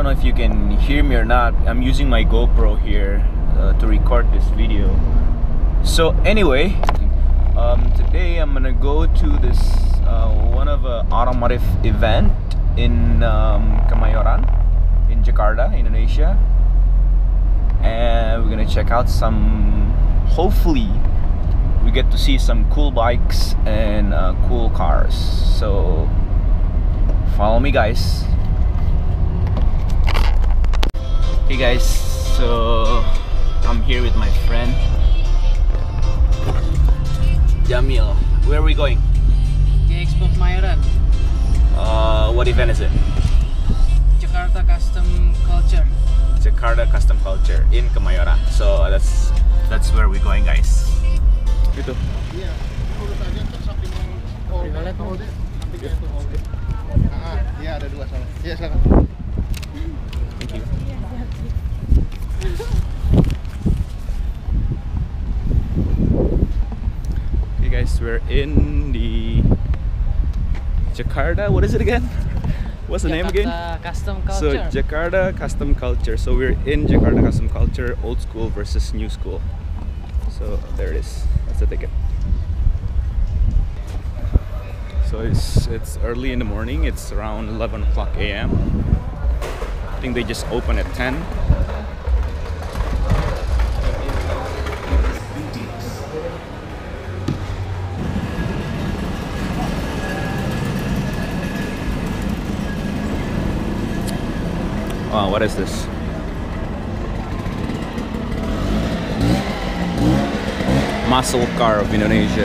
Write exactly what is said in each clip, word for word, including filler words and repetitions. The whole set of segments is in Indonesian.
know if you can hear me or not. I'm using my GoPro here uh, to record this video. So anyway, um, today I'm gonna go to this uh, one of a automotive event in um, Kemayoran in Jakarta, Indonesia, and we're gonna check out some. Hopefully, we get to see some cool bikes and uh, cool cars. So follow me, guys. Hey guys, so I'm here with my friend Jamil. Where are we going? Expo Kemayoran. Uh, what event is it? Jakarta Custom Culture. Jakarta Custom Culture in Kemayoran. So that's that's where we're going, guys. Gitu. Iya, urus aja ntar samping Rivalet mau. samping itu mau. Ah, iya ada dua soalnya. Iya, silakan. Thank you. Okay guys, we're in the Jakarta, what is it again? What's the name again? Jakarta Custom So Culture. Jakarta Custom Culture. So we're in Jakarta Custom Culture, old school versus new school. So there it is. That's the ticket. So it's it's early in the morning. It's around eleven o'clock a m I think they just open at ten. Wow, what is this? Muscle car of Indonesia.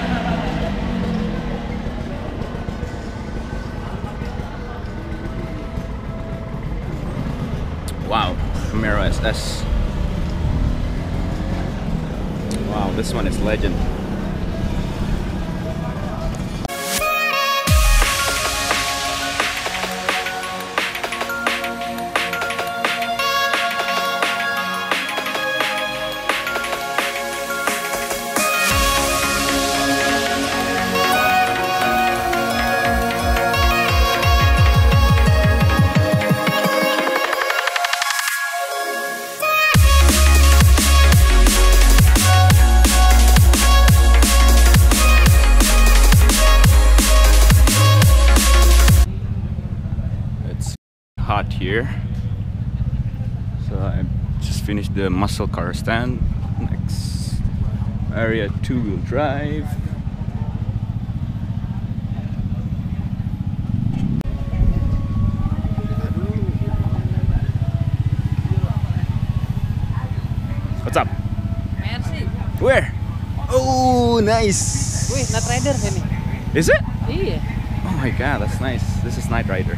Wow, Camaro S S. Wow, this one is legend. Hot here, so I just finished the muscle car stand. Next area, two-wheel drive. What's up? Mercy. Where? Oh, nice. Wih, Night Rider ini. Is it? Iya. Oh my god, that's nice. This is Night Rider.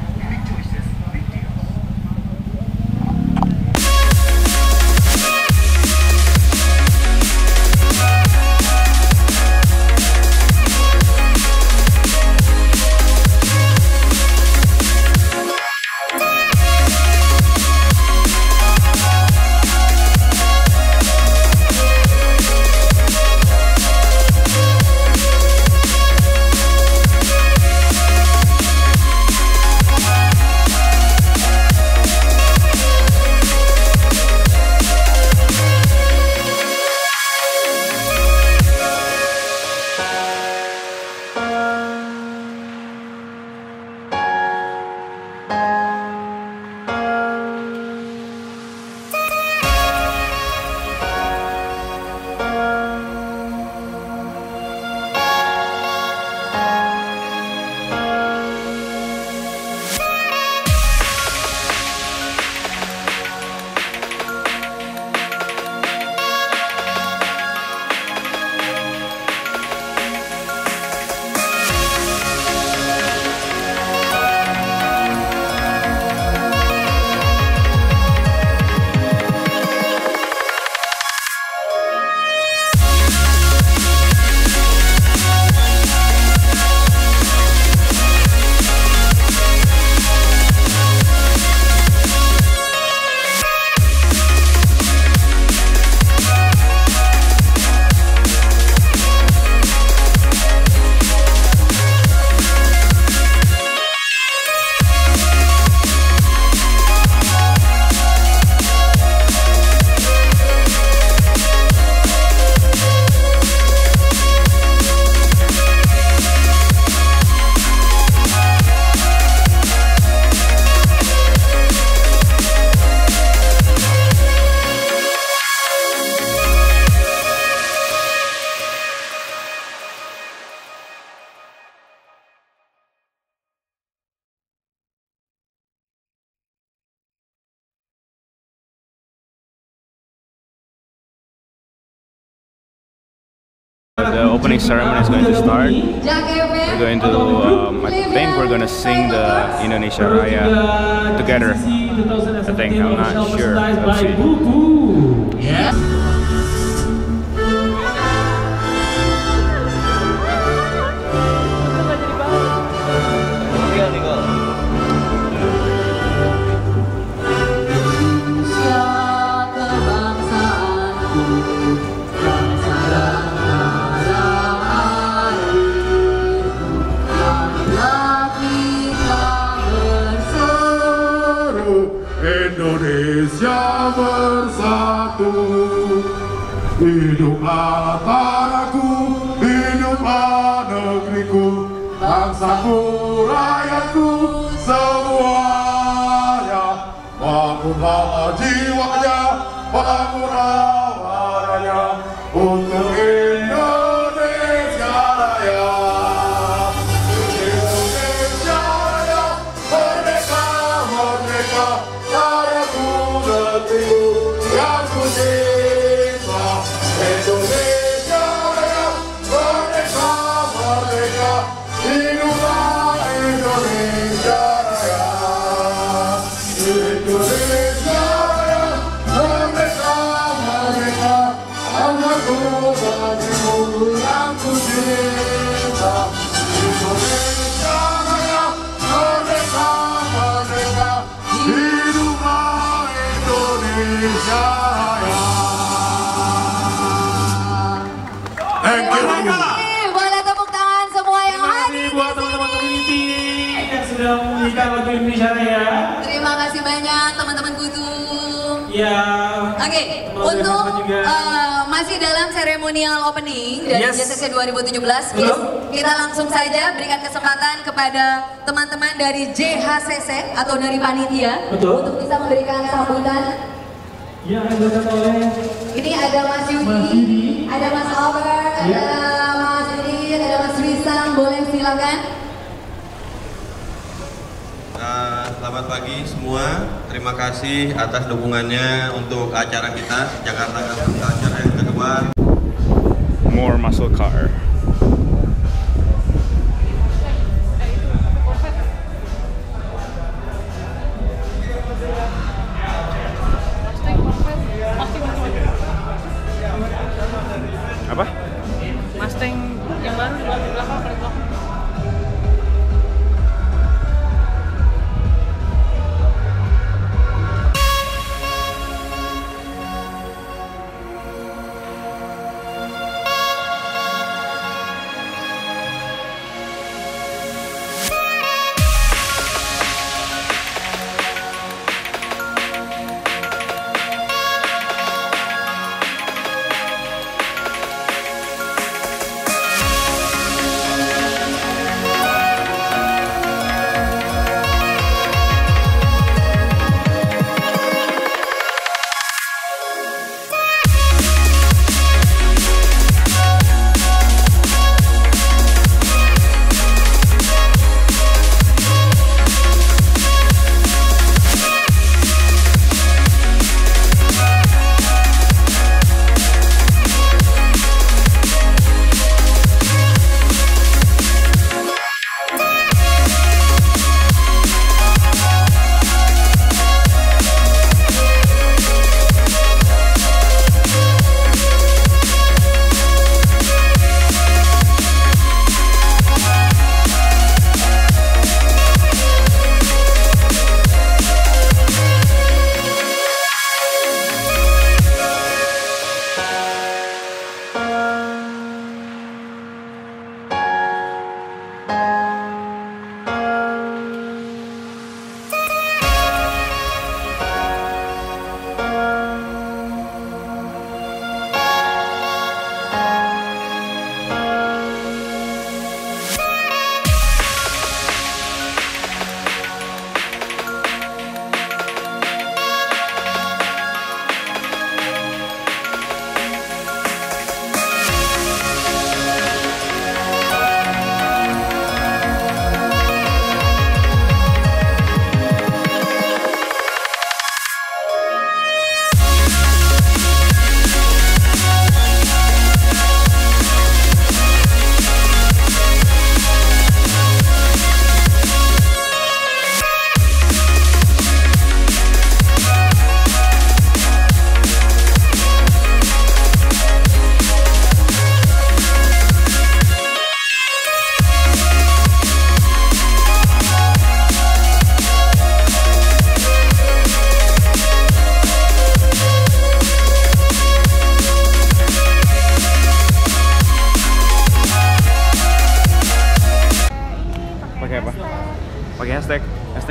the opening ceremony is going to start. We're going to, um, I think we're going to sing the Indonesia Raya together. I think, I'm not sure. Let's see. Indonesia bersatu, hiduplah tanahku, hiduplah negeriku, bangsaku, rakyatku, semuanya. Bangunlah jiwanya, bangunlah warnanya untuk Indonesia Raya. Indonesia Raya, merdeka, merdeka. Yang ku cinta, Indonesia Raya, merdeka, merdeka, hiduplah Indonesia Raya. Indonesia Raya, merdeka, merdeka, tanahku, negeriku yang ku cinta. Indonesia Raya, merdeka, merdeka, hiduplah Indonesia Raya. Thank you. Boleh tepuk tangan semua yang hadir. Buat teman-teman community yang sudah menyanyikan lagu Indonesia Raya. Terima kasih banyak teman-teman Kutu. Ya. Oke, untuk uh, masih dalam seremonial opening dari Yes. J C C dua ribu tujuh belas, Betul. kita langsung saja berikan kesempatan kepada teman-teman dari J H C C atau dari panitia. Betul. Untuk bisa memberikan sambutan. Ya, dilakukan oleh Ini ada Mas Yudi, Mas Yudi. ada Mas Albert, Ya. ada Mas Yudi, ada Mas Wisam, boleh silakan. Uh, selamat pagi semua, terima kasih atas dukungannya untuk acara kita Jakarta Custom Culture yang kedua. More muscle car. Apa? Mustang yang baru di belakang paling belakang.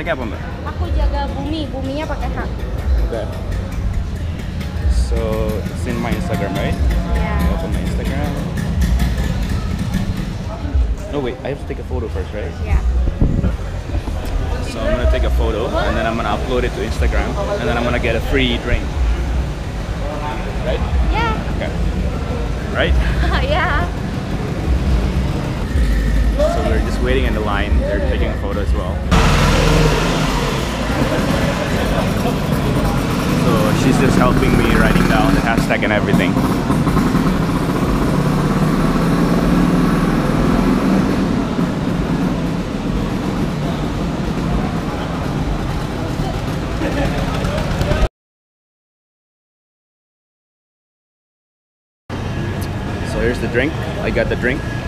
Hashtagnya apa mbak? Aku jaga bumi, buminya pakai H. Okay. So it's in my Instagram, right? Yeah. Open my Instagram. Oh wait, I have to take a photo first, right? Yeah. So I'm gonna take a photo and then I'm gonna upload it to Instagram and then I'm gonna get a free drink. Right? Yeah. Okay. Right? Yeah. So we're just waiting in the line. They're taking a photo as well. So she's just helping me writing down the hashtag and everything. So here's the drink. I got the drink.